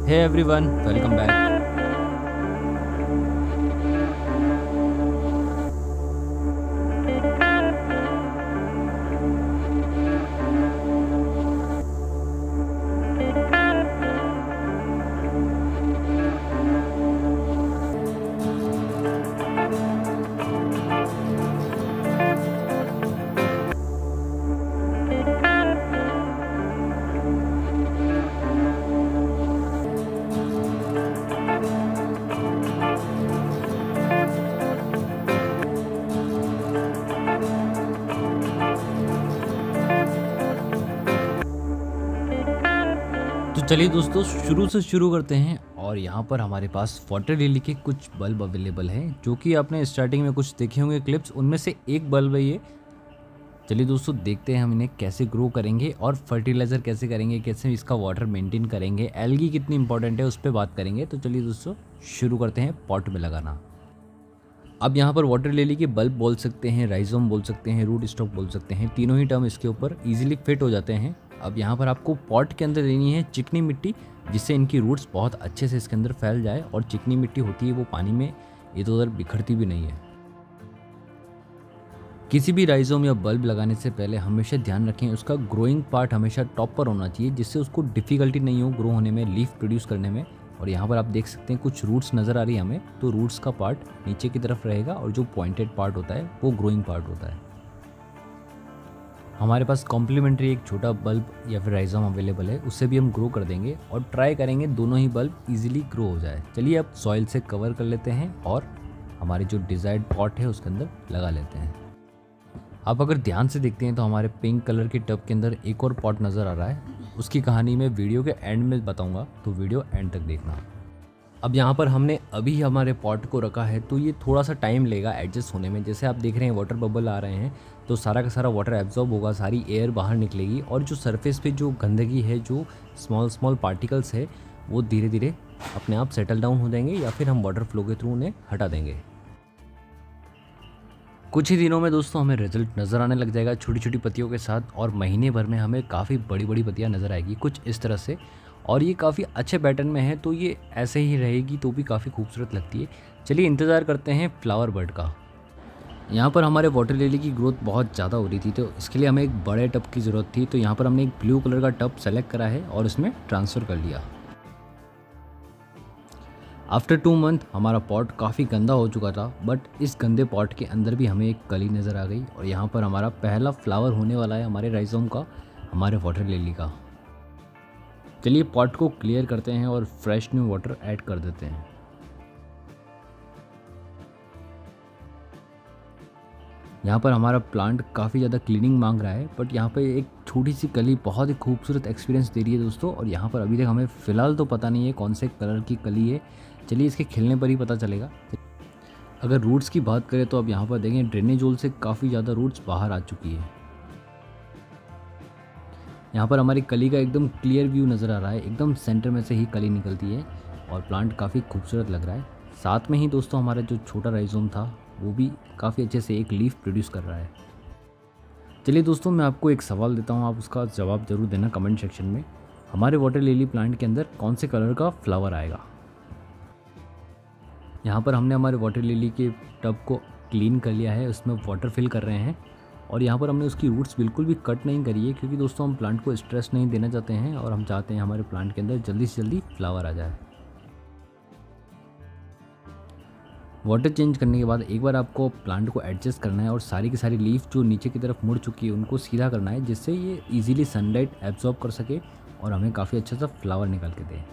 Hey everyone, welcome back. तो चलिए दोस्तों शुरू से शुरू करते हैं। और यहाँ पर हमारे पास वाटर लिली के कुछ बल्ब अवेलेबल हैं, जो कि आपने स्टार्टिंग में कुछ देखे होंगे क्लिप्स, उनमें से एक बल्ब है ये। चलिए दोस्तों देखते हैं हम इन्हें कैसे ग्रो करेंगे और फर्टिलाइज़र कैसे करेंगे, कैसे इसका वाटर मेंटेन करेंगे, एल्गी कितनी इंपॉर्टेंट है उस पर बात करेंगे। तो चलिए दोस्तों शुरू करते हैं पॉट में लगाना। अब यहाँ पर वाटर लिली के बल्ब बोल सकते हैं, राइजोम बोल सकते हैं, रूट स्टॉक बोल सकते हैं, तीनों ही टर्म इसके ऊपर इजीली फिट हो जाते हैं। अब यहाँ पर आपको पॉट के अंदर लेनी है चिकनी मिट्टी, जिससे इनकी रूट्स बहुत अच्छे से इसके अंदर फैल जाए। और चिकनी मिट्टी होती है वो पानी में इधर उधर बिखरती भी नहीं है। किसी भी राइजोम या बल्ब लगाने से पहले हमेशा ध्यान रखें उसका ग्रोइंग पार्ट हमेशा टॉप पर होना चाहिए, जिससे उसको डिफ़िकल्टी नहीं हो ग्रो होने में, लीफ प्रोड्यूस करने में। और यहाँ पर आप देख सकते हैं कुछ रूट्स नज़र आ रही है हमें, तो रूट्स का पार्ट नीचे की तरफ रहेगा और जो पॉइंटेड पार्ट होता है वो ग्रोइंग पार्ट होता है। हमारे पास कॉम्प्लीमेंट्री एक छोटा बल्ब या फिर राइजोम अवेलेबल है, उससे भी हम ग्रो कर देंगे और ट्राई करेंगे दोनों ही बल्ब इजीली ग्रो हो जाए। चलिए अब सॉइल से कवर कर लेते हैं और हमारे जो डिज़ायर्ड पॉट है उसके अंदर लगा लेते हैं। आप अगर ध्यान से देखते हैं तो हमारे पिंक कलर के टब के अंदर एक और पॉट नज़र आ रहा है, उसकी कहानी मैं वीडियो के एंड में बताऊंगा, तो वीडियो एंड तक देखना। अब यहाँ पर हमने अभी हमारे पॉट को रखा है, तो ये थोड़ा सा टाइम लेगा एडजस्ट होने में। जैसे आप देख रहे हैं वाटर बबल आ रहे हैं, तो सारा का सारा वाटर एब्जॉर्ब होगा, सारी एयर बाहर निकलेगी और जो सरफेस पे जो गंदगी है, जो स्मॉल पार्टिकल्स है, वो धीरे धीरे अपने आप सेटल डाउन हो जाएंगे या फिर हम वाटर फ्लो के थ्रू उन्हें हटा देंगे। कुछ ही दिनों में दोस्तों हमें रिजल्ट नज़र आने लग जाएगा छोटी छोटी पत्तियों के साथ, और महीने भर में हमें काफ़ी बड़ी बड़ी पत्तियाँ नज़र आएगी कुछ इस तरह से। और ये काफ़ी अच्छे पैटर्न में है, तो ये ऐसे ही रहेगी तो भी काफ़ी खूबसूरत लगती है। चलिए इंतज़ार करते हैं फ्लावर बर्ड का। यहाँ पर हमारे वाटर लिली की ग्रोथ बहुत ज़्यादा हो रही थी, तो इसके लिए हमें एक बड़े टब की ज़रूरत थी। तो यहाँ पर हमने एक ब्लू कलर का टब सेलेक्ट करा है और इसमें ट्रांसफ़र कर लिया। आफ्टर 2 मंथ हमारा पॉट काफ़ी गंदा हो चुका था, बट इस गंदे पॉट के अंदर भी हमें एक कली नज़र आ गई और यहाँ पर हमारा पहला फ्लावर होने वाला है हमारे राइजोम का, हमारे वाटर लिली का। चलिए पॉट को क्लियर करते हैं और फ्रेश न्यू वाटर ऐड कर देते हैं। यहाँ पर हमारा प्लांट काफ़ी ज़्यादा क्लीनिंग मांग रहा है, बट यहाँ पर एक छोटी सी कली बहुत ही खूबसूरत एक्सपीरियंस दे रही है दोस्तों। और यहाँ पर अभी तक हमें फ़िलहाल तो पता नहीं है कौन से कलर की कली है, चलिए इसके खिलने पर ही पता चलेगा। अगर रूट्स की बात करें तो अब यहाँ पर देखें ड्रेनेज होल से काफ़ी ज़्यादा रूट्स बाहर आ चुकी है। यहाँ पर हमारी कली का एकदम क्लियर व्यू नज़र आ रहा है, एकदम सेंटर में से ही कली निकलती है और प्लांट काफ़ी खूबसूरत लग रहा है। साथ में ही दोस्तों हमारा जो छोटा राइजोम था वो भी काफ़ी अच्छे से एक लीफ प्रोड्यूस कर रहा है। चलिए दोस्तों मैं आपको एक सवाल देता हूँ, आप उसका जवाब ज़रूर देना कमेंट सेक्शन में। हमारे वाटर लिली प्लांट के अंदर कौन से कलर का फ्लावर आएगा? यहाँ पर हमने हमारे वाटर लिली के टब को क्लीन कर लिया है, उसमें वाटर फिल कर रहे हैं और यहाँ पर हमने उसकी रूट्स बिल्कुल भी कट नहीं करी है, क्योंकि दोस्तों हम प्लांट को स्ट्रेस नहीं देना चाहते हैं और हम चाहते हैं हमारे प्लांट के अंदर जल्दी से जल्दी फ्लावर आ जाए। वाटर चेंज करने के बाद एक बार आपको प्लांट को एडजस्ट करना है और सारी की सारी लीफ जो नीचे की तरफ मुड़ चुकी है उनको सीधा करना है, जिससे ये इजीली सनलाइट एब्जॉर्ब कर सके और हमें काफ़ी अच्छा सा फ्लावर निकाल के दे।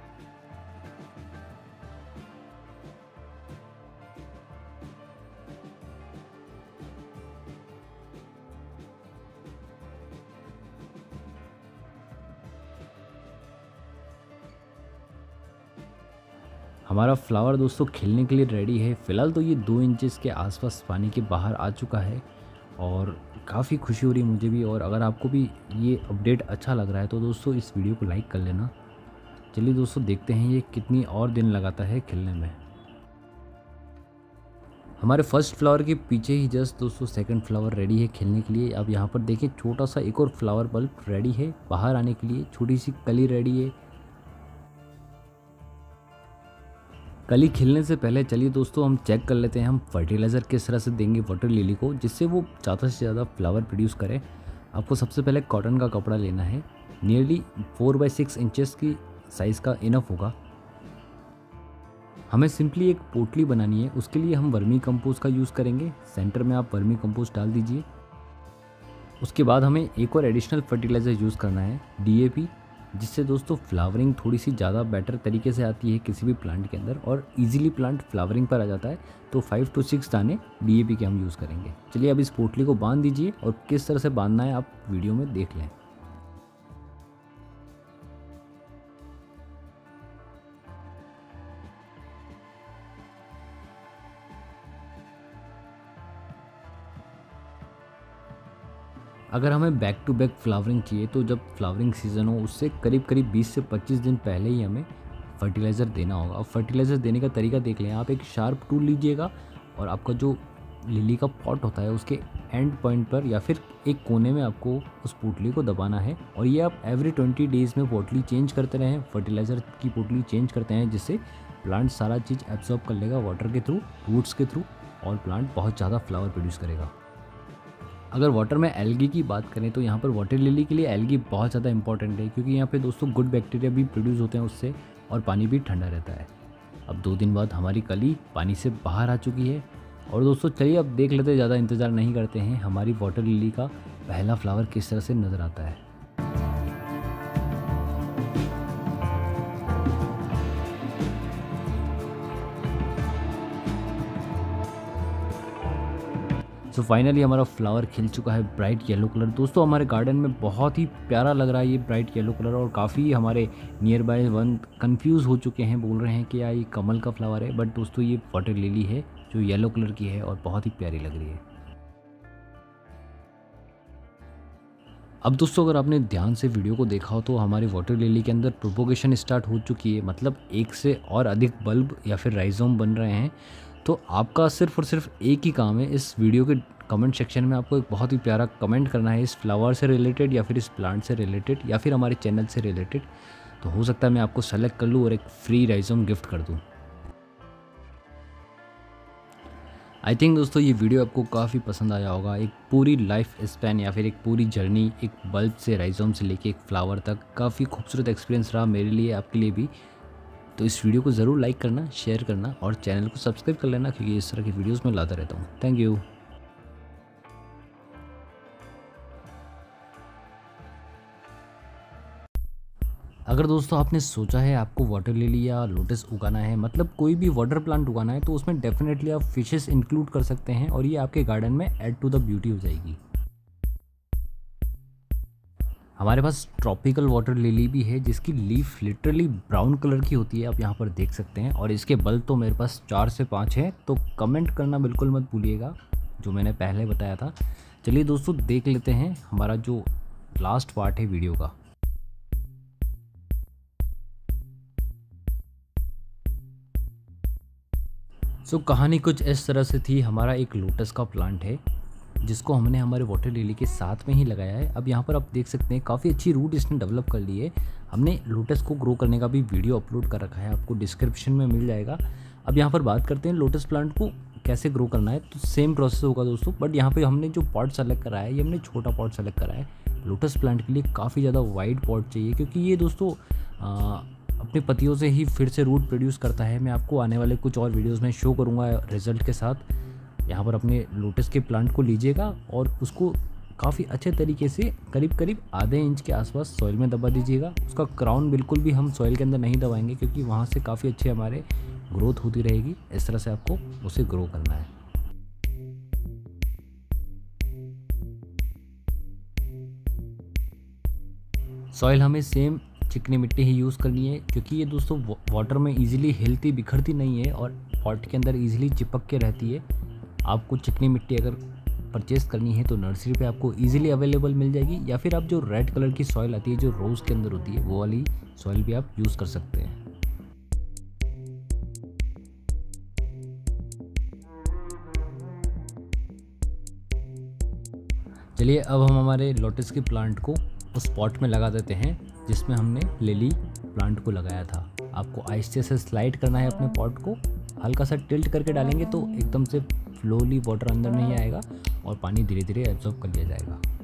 हमारा फ्लावर दोस्तों खिलने के लिए रेडी है। फ़िलहाल तो ये 2 इंचेस के आसपास पानी के बाहर आ चुका है और काफ़ी खुशी हो रही है मुझे भी। और अगर आपको भी ये अपडेट अच्छा लग रहा है तो दोस्तों इस वीडियो को लाइक कर लेना। चलिए दोस्तों देखते हैं ये कितनी और दिन लगाता है खिलने में। हमारे फर्स्ट फ्लावर के पीछे ही जस्ट दोस्तों सेकंड फ्लावर रेडी है खिलने के लिए। अब यहाँ पर देखिए छोटा सा एक और फ्लावर बल्ब रेडी है बाहर आने के लिए, छोटी सी कली रेडी है। कली खिलने से पहले चलिए दोस्तों हम चेक कर लेते हैं हम फर्टिलाइज़र किस तरह से देंगे वाटर लिली को, जिससे वो ज़्यादा से ज़्यादा फ्लावर प्रोड्यूस करे। आपको सबसे पहले कॉटन का कपड़ा लेना है, नियरली 4x6 इंचेस की साइज़ का इनफ होगा। हमें सिंपली एक पोटली बनानी है, उसके लिए हम वर्मी कंपोस्ट का यूज़ करेंगे। सेंटर में आप वर्मी कंपोस्ट डाल दीजिए। उसके बाद हमें एक और एडिशनल फर्टिलाइज़र यूज़ करना है, DAP, जिससे दोस्तों फ्लावरिंग थोड़ी सी ज़्यादा बेटर तरीके से आती है किसी भी प्लांट के अंदर और इजीली प्लांट फ्लावरिंग पर आ जाता है। तो 5 to 6 दाने DAP के हम यूज़ करेंगे। चलिए अब इस पोटली को बांध दीजिए और किस तरह से बांधना है आप वीडियो में देख लें। अगर हमें बैक टू बैक फ्लावरिंग चाहिए तो जब फ्लावरिंग सीज़न हो उससे करीब करीब 20 से 25 दिन पहले ही हमें फर्टिलाइज़र देना होगा। और फर्टिलाइज़र देने का तरीका देख लें, आप एक शार्प टूल लीजिएगा और आपका जो लिली का पॉट होता है उसके एंड पॉइंट पर या फिर एक कोने में आपको उस पोटली को दबाना है। और ये आप एवरी 20 डेज़ में पोटली चेंज करते रहें, फर्टिलाइज़र की पोटली चेंज करते हैं, जिससे प्लांट सारा चीज़ एब्जॉर्ब कर लेगा वाटर के थ्रू, रूट्स के थ्रू, और प्लांट बहुत ज़्यादा फ्लावर प्रोड्यूस करेगा। अगर वाटर में एल्गी की बात करें तो यहाँ पर वाटर लिली के लिए एल्गी बहुत ज़्यादा इंपॉर्टेंट है, क्योंकि यहाँ पे दोस्तों गुड बैक्टीरिया भी प्रोड्यूस होते हैं उससे और पानी भी ठंडा रहता है। अब 2 दिन बाद हमारी कली पानी से बाहर आ चुकी है और दोस्तों चलिए अब देख लेते हैं, ज़्यादा इंतज़ार नहीं करते हैं, हमारी वाटर लिली का पहला फ्लावर किस तरह से नज़र आता है। सो फाइनली हमारा फ्लावर खिल चुका है ब्राइट येलो कलर। दोस्तों हमारे गार्डन में बहुत ही प्यारा लग रहा है ये ब्राइट येलो कलर, और काफ़ी हमारे नियर बाय वन कंफ्यूज हो चुके हैं, बोल रहे हैं कि यार ये कमल का फ्लावर है, बट दोस्तों ये वाटर लिली है जो येलो कलर की है और बहुत ही प्यारी लग रही है। अब दोस्तों अगर आपने ध्यान से वीडियो को देखा हो तो हमारी वाटर लिली के अंदर प्रोपोगेशन स्टार्ट हो चुकी है, मतलब एक से और अधिक बल्ब या फिर राइजोम बन रहे हैं। तो आपका सिर्फ और सिर्फ एक ही काम है, इस वीडियो के कमेंट सेक्शन में आपको एक बहुत ही प्यारा कमेंट करना है इस फ्लावर से रिलेटेड या फिर इस प्लांट से रिलेटेड या फिर हमारे चैनल से रिलेटेड। तो हो सकता है मैं आपको सेलेक्ट कर लूँ और एक फ्री राइजोम गिफ्ट कर दूँ। आई थिंक दोस्तों ये वीडियो आपको काफ़ी पसंद आया होगा। एक पूरी लाइफ स्पैन या फिर एक पूरी जर्नी, एक बल्ब से राइजोम से लेके एक फ्लावर तक, काफ़ी खूबसूरत एक्सपीरियंस रहा मेरे लिए, आपके लिए भी। तो इस वीडियो को ज़रूर लाइक करना, शेयर करना और चैनल को सब्सक्राइब कर लेना, क्योंकि इस तरह की वीडियोस मैं लाता रहता हूँ। Thank you. अगर दोस्तों आपने सोचा है आपको वाटर लिली या लोटस उगाना है, मतलब कोई भी वाटर प्लांट उगाना है, तो उसमें डेफिनेटली आप फिशेस इंक्लूड कर सकते हैं और ये आपके गार्डन में ऐड टू द ब्यूटी हो जाएगी। हमारे पास ट्रॉपिकल वाटर लिली भी है जिसकी लीफ लिटरली ब्राउन कलर की होती है, आप यहाँ पर देख सकते हैं, और इसके बल्ब तो मेरे पास 4 से 5 हैं। तो कमेंट करना बिल्कुल मत भूलिएगा, जो मैंने पहले बताया था। चलिए दोस्तों देख लेते हैं हमारा जो लास्ट पार्ट है वीडियो का। सो कहानी कुछ इस तरह से थी। हमारा एक लोटस का प्लांट है जिसको हमने हमारे वाटर लिली के साथ में ही लगाया है। अब यहाँ पर आप देख सकते हैं काफ़ी अच्छी रूट इसने डेवलप कर ली है। हमने लोटस को ग्रो करने का भी वीडियो अपलोड कर रखा है, आपको डिस्क्रिप्शन में मिल जाएगा। अब यहाँ पर बात करते हैं लोटस प्लांट को कैसे ग्रो करना है। तो सेम प्रोसेस होगा दोस्तों, बट यहाँ पे हमने जो पॉट सेलेक्ट करा है ये हमने छोटा पॉट सेलेक्ट करा है। लोटस प्लांट के लिए काफ़ी ज़्यादा वाइड पॉट चाहिए, क्योंकि ये दोस्तों अपने पत्तियों से ही फिर से रूट प्रोड्यूस करता है। मैं आपको आने वाले कुछ और वीडियोज़ में शो करूँगा रिजल्ट के साथ। यहाँ पर अपने लोटस के प्लांट को लीजिएगा और उसको काफ़ी अच्छे तरीके से करीब करीब आधे इंच के आसपास सॉइल में दबा दीजिएगा। उसका क्राउन बिल्कुल भी हम सॉइल के अंदर नहीं दबाएंगे, क्योंकि वहाँ से काफ़ी अच्छे हमारे ग्रोथ होती रहेगी। इस तरह से आपको उसे ग्रो करना है। सॉइल हमें सेम चिकनी मिट्टी ही यूज़ करनी है, क्योंकि ये दोस्तों वाटर में इजीली हिलती बिखरती नहीं है और पॉट के अंदर इजीली चिपक के रहती है। आपको चिकनी मिट्टी अगर परचेस करनी है तो नर्सरी पे आपको इजीली अवेलेबल मिल जाएगी, या फिर आप जो रेड कलर की सॉइल आती है जो रोज़ के अंदर होती है वो वाली सॉइल भी आप यूज़ कर सकते हैं। चलिए अब हम हमारे लोटस के प्लांट को उस पॉट में लगा देते हैं जिसमें हमने लिली प्लांट को लगाया था। आपको आहिस्ते से स्लाइड करना है अपने पॉट को, हल्का सा टिल्ट करके डालेंगे तो एकदम से फ्लोली वाटर अंदर नहीं आएगा और पानी धीरे धीरे एब्जॉर्ब कर लिया जाएगा।